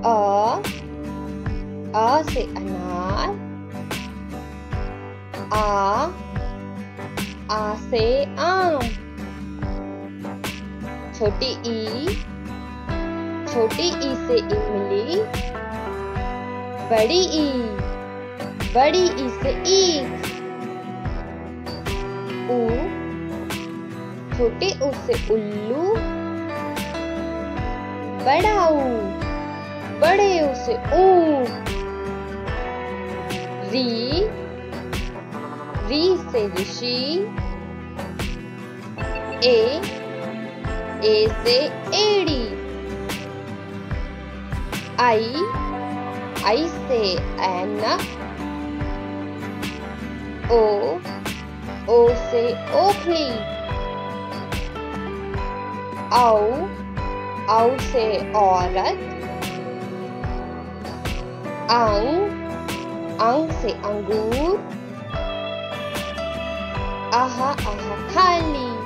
अ से अनार, आ से आम। छोटी ई से इमली, बड़ी ई से ईख। छोटे ऊ से उल्लू, बड़े ऊ से ऊंट। री से ऋषि, ए से एड़ी। आई से ऐनक, ओ से ओखली। औ से औरत, अंग से अंगूर। आहा थाली।